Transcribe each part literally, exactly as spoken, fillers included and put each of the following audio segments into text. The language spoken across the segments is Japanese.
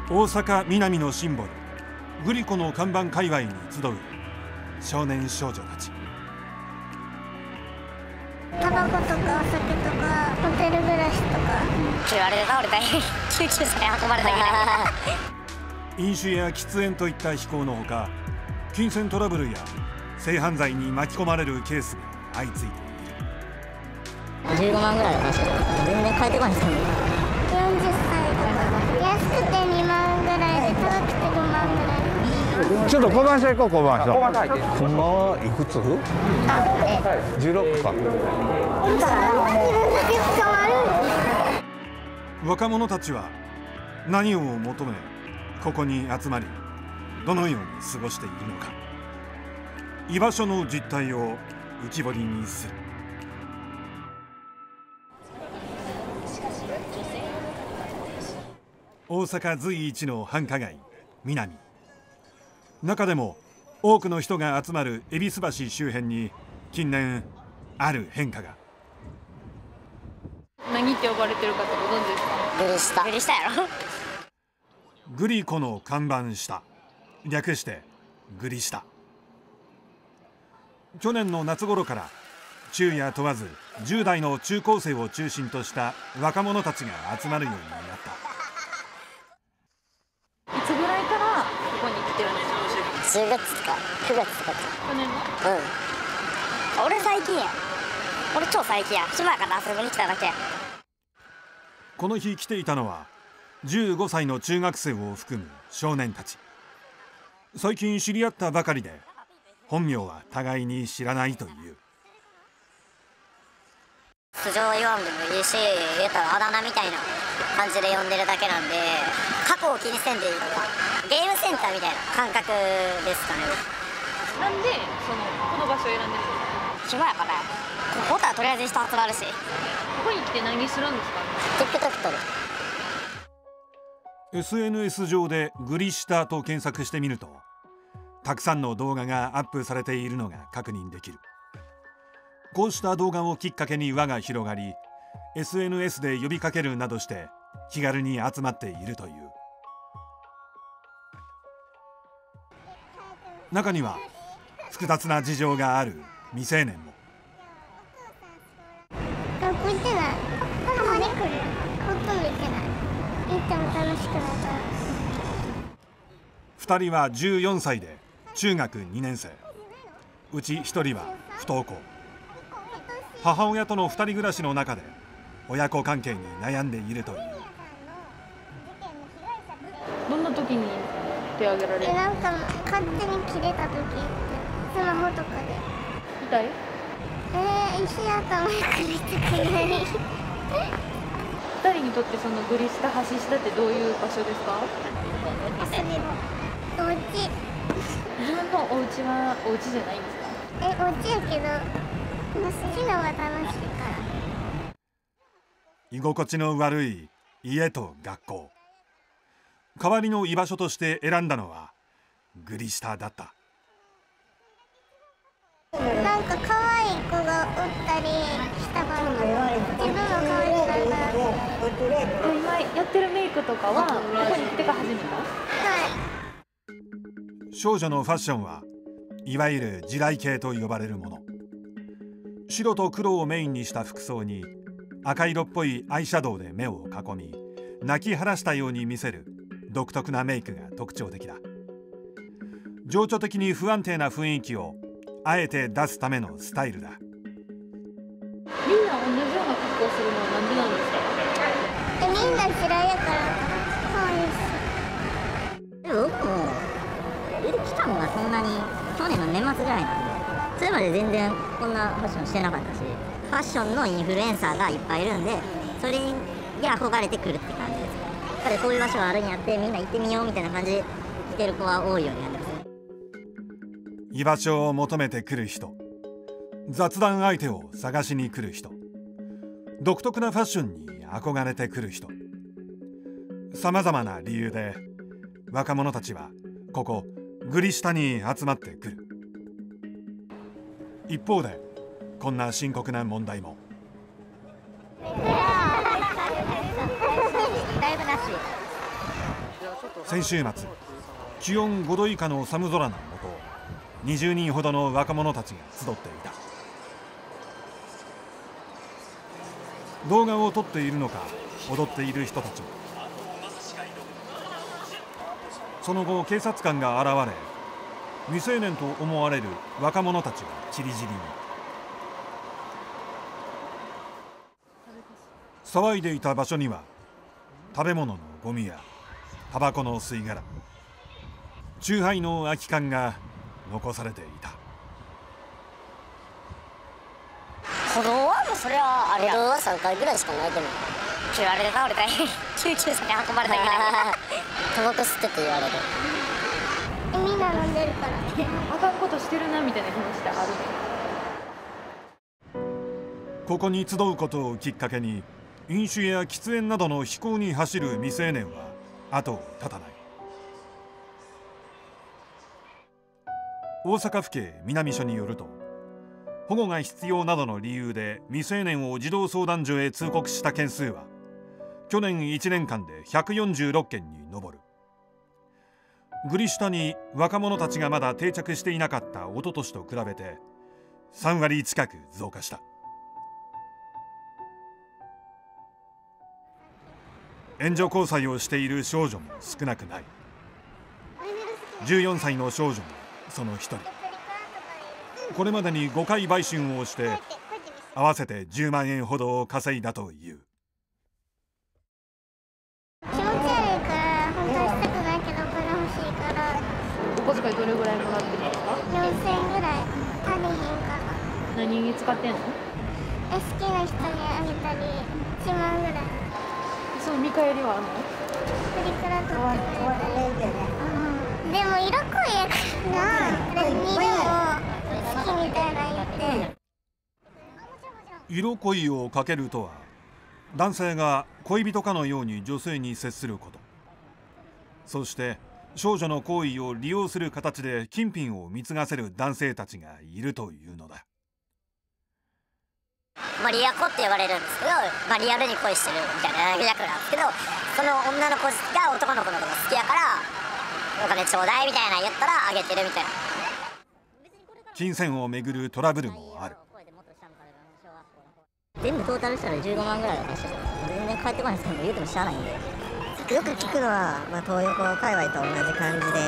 大阪南のシンボルグリコの看板界隈に集う少年少女たち。 タバコとかお酒とかホテル暮らしとか。 あれで倒れたり救急車に運ばれたり飲酒や喫煙といった非行のほか、金銭トラブルや性犯罪に巻き込まれるケースが相次いでいる。 じゅうごまんぐらいは確か全然変えてこないですよね。 よんじゅっさいとか安くてにまんぐらいで高くてごまんぐらい。 ちょっと交番所行こう、交番所。ほんまはいくつ？じゅうろくか。 若者たちは何を求めここに集まり、どのように過ごしているのか、居場所の実態を浮き彫りにする。大阪随一の繁華街南。中でも多くの人が集まる恵比寿橋周辺に近年ある変化が。 何って呼ばれてるかってご存知ですか？ グリ下グリ下やろ。 グリコの看板下、略してグリ下。去年の夏頃から昼夜問わずじゅう代の中高生を中心とした若者たちが集まるようになった。 いつぐらいからここに来てるんですか？ じゅうがつとかくがつとか。 去年の？ うん。俺最近や。俺超最近や。島やから遊びに来ただけ。 この日来ていたのはじゅうごさいの中学生を含む少年たち。最近知り合ったばかりで本名は互いに知らないという。 素性は言わんでもいいし、言ったらあだ名みたいな感じで呼んでるだけなんで、過去を気にせんでいいとか、ゲームセンターみたいな感覚ですかね。 なんでそのこの場所を選んでるんですか？ 暇やからや。ここはとりあえず人集まるし。 ここに来て何するんですか？ TikTok 撮る。 エスエヌエス 上でグリ下と検索してみると、たくさんの動画がアップされているのが確認できる。こうした動画をきっかけに輪が広がり、 エスエヌエス で呼びかけるなどして気軽に集まっているという。中には複雑な事情がある未成年も。 学校行ってない。たまに来る。ほとんど行ってない。行っても楽しくないから。 ふたりはじゅうよんさいで中学にねん生。うちひとりは不登校。母親とのふたり暮らしの中で親子関係に悩んでいるという。 どんな時に手挙げられる？ え、なんか勝手に切れた時ってスマホとかで。 痛い？ えー、石頭がくりつくない。 ふたりにとってそのグリ下橋下ってどういう場所ですか？ 遊びのお家。 自分のお家はお家じゃないんですか？ え、お家やけど好きなのが楽しいから。 居心地の悪い家と学校。代わりの居場所として選んだのはグリ下だった。 なんか可愛い子がおったりしたから、自分も可愛くなるから。 今やってるメイクとかはここに来てから始めた？ はい。 少女のファッションはいわゆる地雷系と呼ばれるもの。白と黒をメインにした服装に赤色っぽいアイシャドウで目を囲み、泣き晴らしたように見せる独特なメイクが特徴的だ。情緒的に不安定な雰囲気をあえて出すためのスタイルだ。 みんな同じような格好をするのはなんでなんですか？ え、みんな嫌いやから可愛いし。 でも僕も出てきたのがそんなに去年の年末ぐらいなんで、それまで全然こんなファッションしてなかったし、ファッションのインフルエンサーがいっぱいいるんで、それに憧れてくるって感じです。だからそういう場所があるんやって、みんな行ってみようみたいな感じで来てる子は多いようになってますね。 居場所を求めてくる人、雑談相手を探しに来る人、独特なファッションに憧れてくる人、さまざまな理由で若者たちはここグリ下に集まってくる。一方でこんな深刻な問題も。 だいぶなし。 先週末、気温ごど以下の寒空の下、にじゅうにんほどの若者たちが集っていた。動画を撮っているのか踊っている人たちも。その後警察官が現れ、未成年と思われる若者たちが散り散りに。騒いでいた場所には食べ物のゴミやタバコの吸い殻、酎ハイの空き缶が残されていた。 歩道はもうそれはあれや。歩道はさんかいぐらいしかないけど。切られて倒れたり救急車に運ばれたりタバコ吸ってって言われる。 みんな飲んでるからあかんことしてるなみたいな気持ちってあるの？ ここに集うことをきっかけに飲酒や喫煙などの非行に走る未成年は後を絶たない。大阪府警南署によると、保護が必要などの理由で未成年を児童相談所へ通告した件数は去年いちねんかんでひゃくよんじゅうろっけんに上る。グリ下に若者たちがまだ定着していなかった一昨年と比べてさんわり近く増加した。援助交際をしている少女も少なくない。じゅうよんさいの少女もその一人。これまでにごかい売春をして合わせてじゅうまんえんほどを稼いだという。 気持ち悪いから本当はしたくないけどお金欲しいから。 お小遣いどれぐらいもらってるんですか？ よんせんえんぐらい足りひんから。 何に使ってんの？ え好きな人にあげたりいちまんぐらい。 その見返りはあるの？ プリクラ撮ってくれたり。でも色濃いやからな。にでも好きみたいな言って。 色恋をかけるとは、男性が恋人かのように女性に接すること、そして少女の行為を利用する形で金品を貢がせる男性たちがいるというのだ。 まあ、リア子って呼ばれるんですけど、まあ、リアルに恋してるみたいな役なんですけど、その女の子が男の子のことが好きやからお金ちょうだいみたいな言ったらあげてるみたいな。 金銭をめぐるトラブルもある。 全部トータルしたらじゅうごまんぐらいは貸してる。全然返ってこないんですけど、言うてもしゃあないんで。よく聞くのは、まあ、東横界隈と同じ感じで。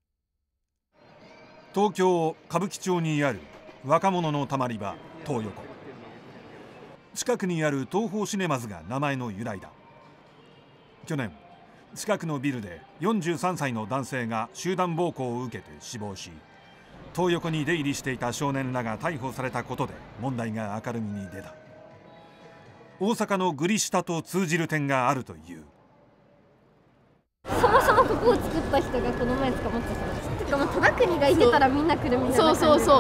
東京歌舞伎町にある若者のたまり場東横。近くにある東宝シネマズが名前の由来だ。去年近くのビルでよんじゅうさんさいの男性が集団暴行を受けて死亡し、東横に出入りしていた少年らが逮捕されたことで問題が明るみに出た。大阪のグリ下と通じる点があるという。 そもそもここを作った人がこの前捕まってたんです。てかもう忠国がいてたらみんな来るみたいな感じ。そうそうそう。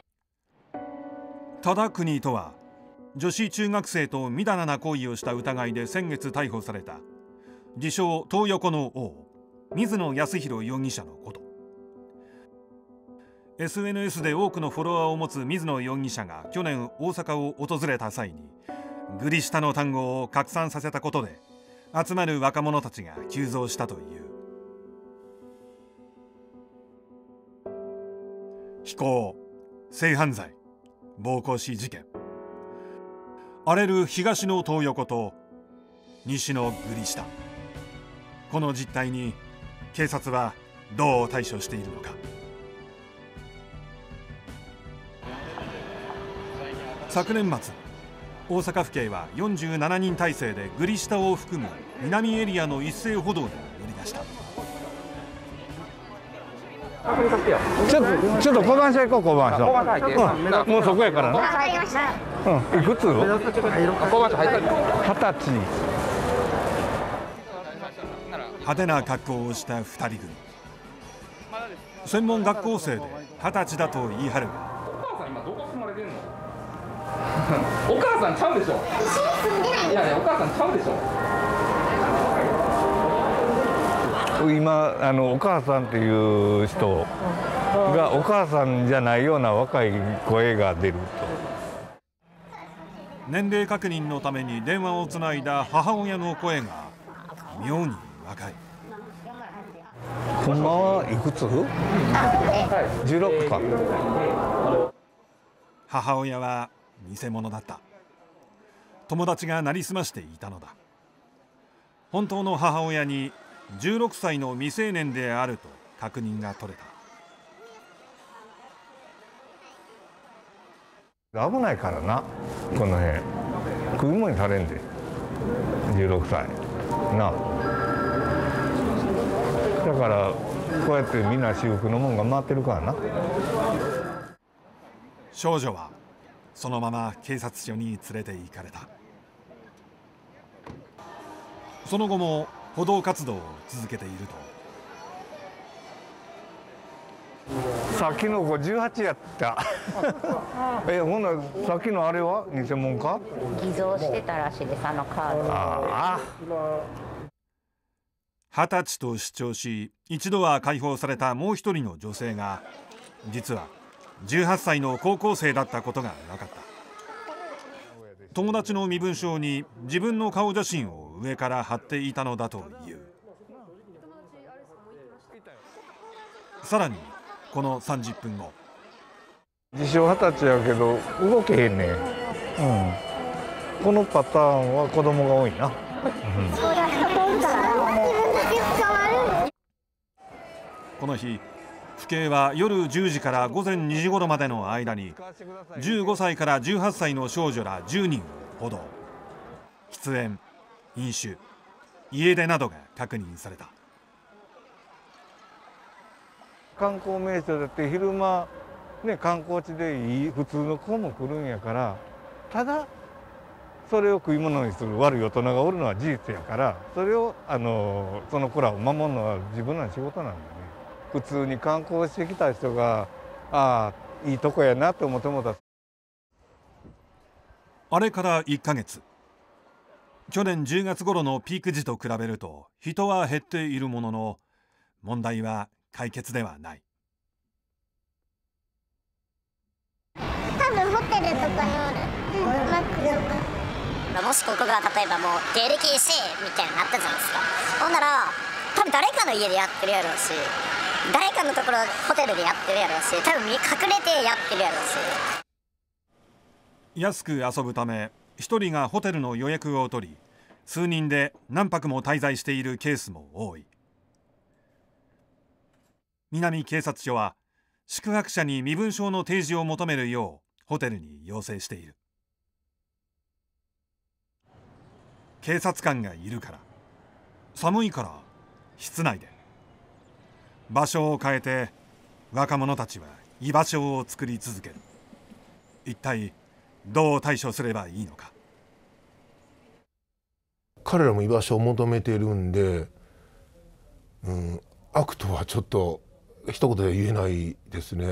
忠国とは女子中学生とみだらな行為をした疑いで先月逮捕された自称東横の王水野泰弘容疑者のこと。 エスエヌエス で多くのフォロワーを持つ水野容疑者が去年大阪を訪れた際にグリ下の単語を拡散させたことで集まる若者たちが急増したという。非行、性犯罪、暴行死事件、荒れる東の東横と西のグリ下、この実態に警察はどう対処しているのか。昨年末、大阪府警はよんじゅうななにん体制でグリ下を含む南エリアの一斉補導に乗り出した。 ちょっとちょっと交番署行こう。交番署、うん、もうそこやからな。 わかりました。 うん、いくつ？二十歳。 派手な格好をしたふたり組。専門学校生で二十歳だと言い張るが、 お母さんちゃうでしょ。いやいや、お母さんちゃうでしょ。 今あのお母さんっていう人がお母さんじゃないような若い声が出ると。 年齢確認のために電話をつないだ母親の声が妙に若い。 ほんまはいくつ？じゅうろくか。 母親は偽物だった。友達がなりすましていたのだ。本当の母親にじゅうろくさいの未成年であると確認が取れた。危ないからな、この辺食い物にされんで、じゅうろくさいな。だからこうやってみんな私服のもんが回ってるからな。 少女はそのまま警察署に連れて行かれた。その後も補導活動を続けていると。さっきの子じゅうはちやった。え、ほんならさっきのあれは偽物か？ 偽造してたらしいです、あのカード。 ああ。 二十歳と主張し、一度は解放されたもう一人の女性が実はじゅうはっさいの高校生だったことが分かった。友達の身分証に自分の顔写真を上から貼っていたのだという。さらにこのさんじゅっぷんご、 自称二十歳やけど動けへんねん、うん、このパターンは子供が多いな、うん、 この日府警は夜じゅうじから午前にじ頃までの間にじゅうごさいからじゅうはっさいの少女らじゅうにんを補導。喫煙、飲酒、家出などが確認された。 観光名所だって昼間、ね、観光地でいい普通の子も来るんやから、ただそれを食い物にする悪い大人がおるのは事実やから、それをあのその子らを守るのは自分らの仕事なんだよね。普通に観光してきた人がああいいとこやなと思ってもた。 あれからいっかげつ、去年じゅうがつ頃のピーク時と比べると人は減っているものの、問題は解決ではない。 多分ホテルとかにおる、うん、マックとか。 もしここが例えばもう芸歴せみたいになったじゃないですか。ほんなら多分誰かの家でやってるやろうし、誰かのところホテルでやってるやろうし、多分隠れてやってるやろうし。 安く遊ぶため一人がホテルの予約を取り、数人で何泊も滞在しているケースも多い。南警察署は宿泊者に身分証の提示を求めるようホテルに要請している。警察官がいるから、寒いから室内で。場所を変えて若者たちは居場所を作り続ける。一体どう対処すればいいのか。 彼らも居場所を求めているんで、うん、悪とはちょっと一言で言えないですね。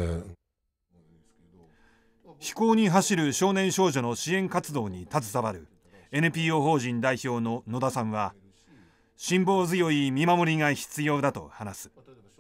非行に走る少年少女の支援活動に携わる エヌピーオー 法人代表の野田さんは、辛抱強い見守りが必要だと話す。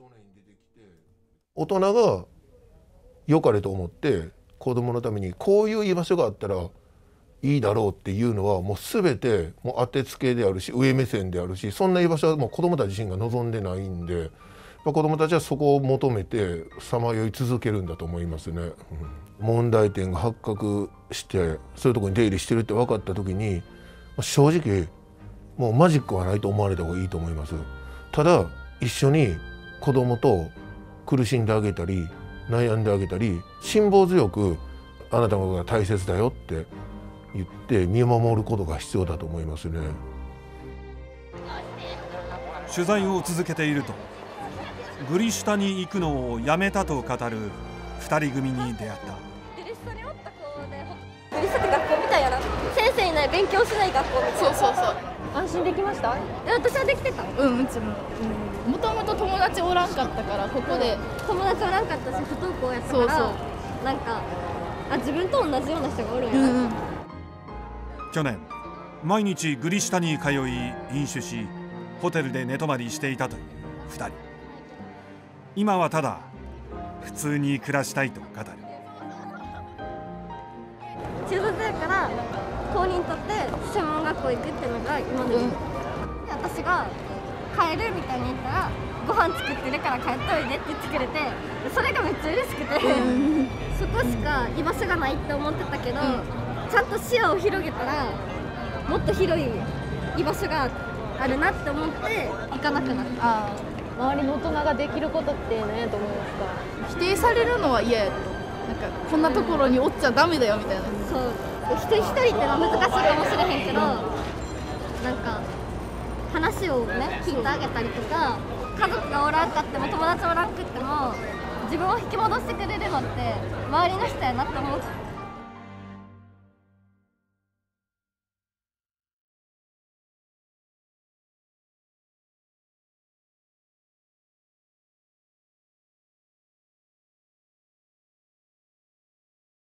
大人が良かれと思って子供のためにこういう居場所があったらいいだろうっていうのはもう全てもう当てつけであるし、上目線であるし、そんな居場所はもう子供たち自身が望んでないんで、子供たちはそこを求めてさまよい続けるんだと思いますね、うん、問題点が発覚してそういうところに出入りしてるって分かった時に正直もうマジックはないと思われた方がいいと思います。ただ一緒に子供と苦しんであげたり悩んであげたり、辛抱強くあなたのことが大切だよって言って見守ることが必要だと思いますね。 取材を続けていると、グリ下に行くのをやめたと語るふたり組に出会った。 グリ下におった子で、グリ下って学校みたいやな。先生いない、勉強しない学校みたいな。そうそうそう。安心できました？私はできてた。 うん、うちも。もともと友達おらんかったからここで、 うん、友達おらんかったし不登校やったから、そうそうなんかあ自分と同じような人がおるんやな、うん、 去年毎日グリ下に通い飲酒し、ホテルで寝泊まりしていたというふたり。今はただ普通に暮らしたいと語る。 中卒やから公認取って専門学校行くっていうのが今の、うん、私が帰るみたいに言ったらご飯作ってるから帰っといでって言ってくれて、それがめっちゃ嬉しくて、うん、そこしか居場所がないって思ってたけど、うん、ちゃんと視野を広げたらもっと広い居場所があるなって思って行かなくなった。 あ周りの大人ができることって何やと思いますか？ 否定されるのは嫌やと、なんかこんなところにおっちゃダメだよみたいな。 そう一人一人ってのは難しいかもしれへんけど、なんか話をね聞いてあげたりとか、家族がおらんかっても友達おらんくっても自分を引き戻してくれるのって周りの人やなって思って。